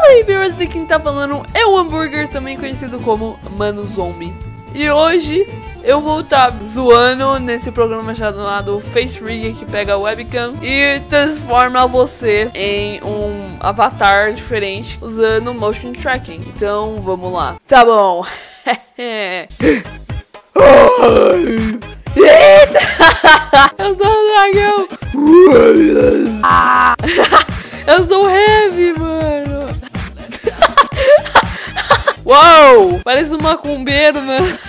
Fala aí, viewers, de quem tá falando é o Hambúrguer, também conhecido como Mano Zombie. E hoje eu vou estar zoando nesse programa chamado Face Rig, que pega a webcam e transforma você em um avatar diferente usando motion tracking. Então vamos lá. Tá bom. Eita! Eu sou o dragão. Eu sou heavy, mano. Uou! Parece um macumbeiro, mano.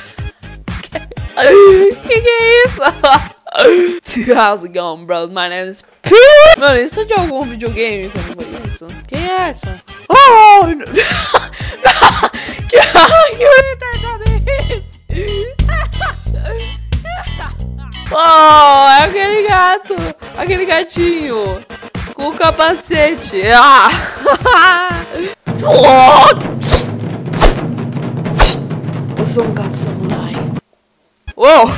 Que é isso? How's it going, bro? My name is P. Mano, isso é de algum videogame que eu não conheço? Quem é essa? Oh! Que retardado é esse? Oh, é aquele gato. Aquele gatinho. Com o capacete. Eu sou um gato samurai. Uou!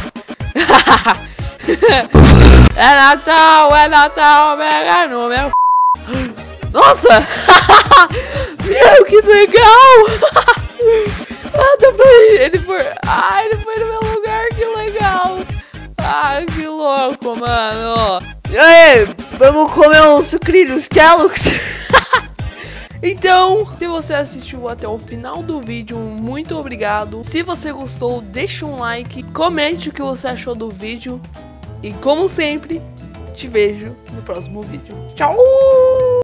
É Natal, pega no meu. Nossa! Meu, que legal! Dá pra ir. Ele foi no meu lugar, que legal! Ai, que louco, mano! E aí, vamos comer uns sucrilhos Kellogg's? Então, se você assistiu até o final do vídeo, muito obrigado. Se você gostou, deixa um like, comente o que você achou do vídeo. E como sempre, te vejo no próximo vídeo. Tchau!